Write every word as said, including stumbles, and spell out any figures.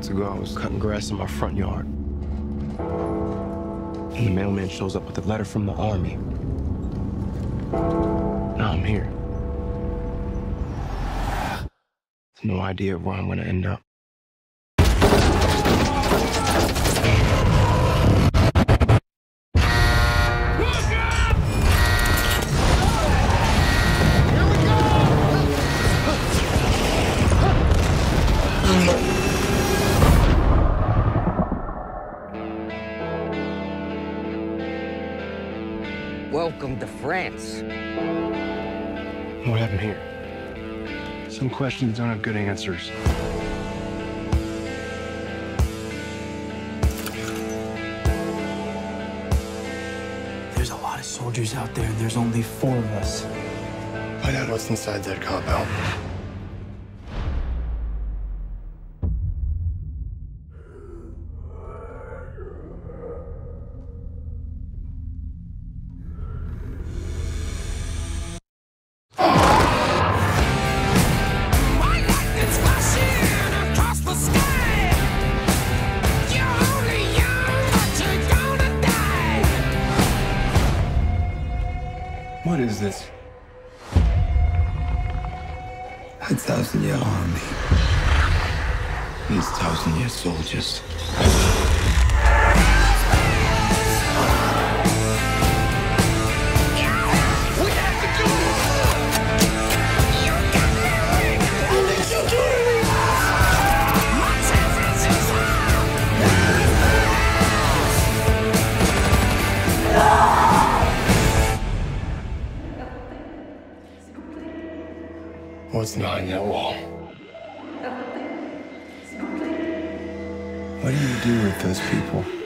months ago, I was cutting grass in my front yard. And the mailman shows up with a letter from the army. Now I'm here. No idea where I'm gonna end up. Welcome to France. What happened here? Some questions don't have good answers. There's a lot of soldiers out there, and there's only four of us. Find out what's inside that compound. What is this? A thousand-year army. These thousand-year soldiers. What's behind that wall? What do you do with those people?